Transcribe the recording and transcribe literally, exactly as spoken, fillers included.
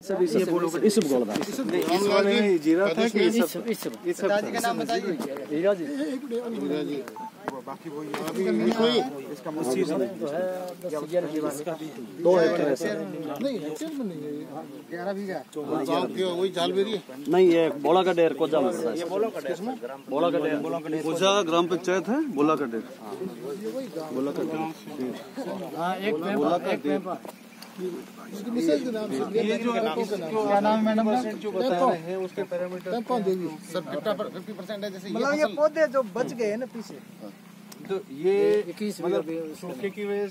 ये बोलो इस बोल रहा इस वाले में जीरा था कि इस सब इस सब इस सब का नाम बताइए। हीरा जी हीरा जी बाकी वो अभी कोई इसका उसी तो है दस ग्यारह की बात का दो हेक्टेयर है सर। नहीं हेक्टेयर में नहीं है ग्यारह बीघा गांव के वही जालबेरी नहीं ये बोला का डेर कोजा में है। ये बोला का डेर बोला का डेर बोला का डेर कोजा ग्राम पंचायत है बोला का डेर बोला का डेर हां एक बोला का डेर ये जो क्या नाम है मैडम जो बता रहे हैं उसके पैरामीटर कौन देगी सर फिफ्टी परसेंट है जैसे मतलब ये पौधे जो बच गए हैं ना पीछे तो ये मतलब सूखे की वजह